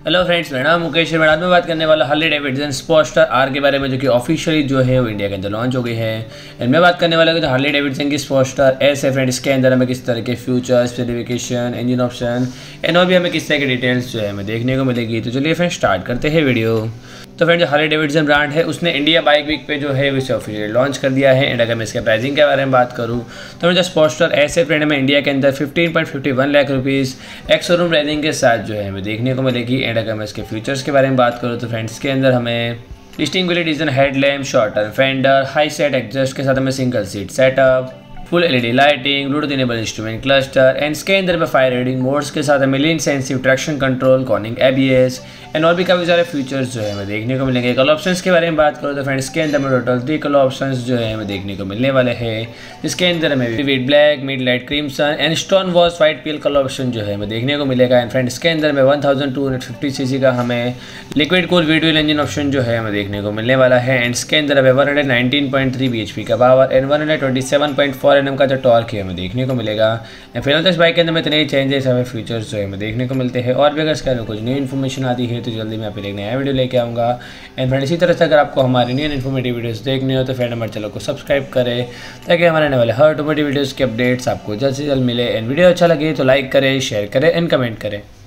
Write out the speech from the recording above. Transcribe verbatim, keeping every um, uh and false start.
Hello friends, मेरा नाम मुकेश है। मैं आज में बात करने वाला हार्ले डेविडसन स्पोर्टस्टर आर के बारे में, जो कि ऑफिशियली जो है वो इंडिया के अंदर लॉन्च हो गई है। एंड मैं बात करने वाला हूँ हार्ले डेविडसन की स्पोर्टस्टर एस है फ्रेंड। इसके अंदर हमें किस तरह के future specification, engine option and और भी हमें किस तरह की डिटेल्स जो है हमें देखने को मिलेगी। तो चलिए फ्रेंड स्टार्ट करते हैं वीडियो। तो फ्रेंड जो हार्ले डेविडसन ब्रांड है उसने इंडिया बाइक वीक पे जो है इसे ऑफिशियली लॉन्च कर दिया है। एंड अगर मैं इसके प्राइसिंग के बारे में बात करूँ तो जो स्पोर्टस्टर एस है फ्रेंड हमें इंडिया के अंदर fifteen point fifty one lakh rupees ex showroom pricing के साथ जो है हमें देखने को मिलेगी। एंड अगर मैं इसके फीचर्स के बारे में बात करूँ तो फ्रेंड्स के अंदर हमें distinguished design headlamp, shorter fender, high set exhaust के साथ हमें single seat setup, full LED lighting, Bluetooth enable instrument cluster and इसके अंदर में फायर रेटिंग मोड्स के साथ हमें lean sensitive traction control, cornering ABS and और भी काफ़ी सारे फीचर्स जो है हमें देखने को मिलेंगे। कलर ऑप्शंस के बारे में बात करो तो फ्रेंड्स के अंदर में टोटल थ्री कलर ऑप्शंस जो है हमें देखने को मिलने वाले हैं, जिसके अंदर हमें vivid black, mid light crimson and stone wash white pearl colour option जो है हमें देखने को मिलेगा। एंड फ्रेंड्स के अंदर में one thousand two hundred fifty CC का हमें liquid cool V twelve engine option जो है हमें देखने को मिलने वाला है। एंड इसके अंदर हमें one hundred nineteen point three BHP का power and one hundred twenty seven point four Nm का जो टॉर्क है हमें देखने को मिलेगा। फिलहाल तो इस बाइक के अंदर में इतने ही चेंजेस हमें फीचर्स जो है हमें देखने को मिलते हैं। और भी अगर इसके अंदर कुछ न्यू इन्फॉर्मेशन आती है तो जल्दी मैं आप एक नया वीडियो लेके आऊँगा। एंड फ्रेंड इसी तरह से अगर आपको हमारी न्यू इन्फॉर्मेटिव वीडियोस देखनी हो तो फ्रेंड हमारे चैनल को सब्सक्राइब करें ताकि हमारे आने वाले हर ऑटोमेटिव वीडियोज़ के अपडेट्स आपको जल्द से जल्द मिले। एंड वीडियो अच्छा लगे तो लाइक करें, शेयर करें एंड कमेंट करें।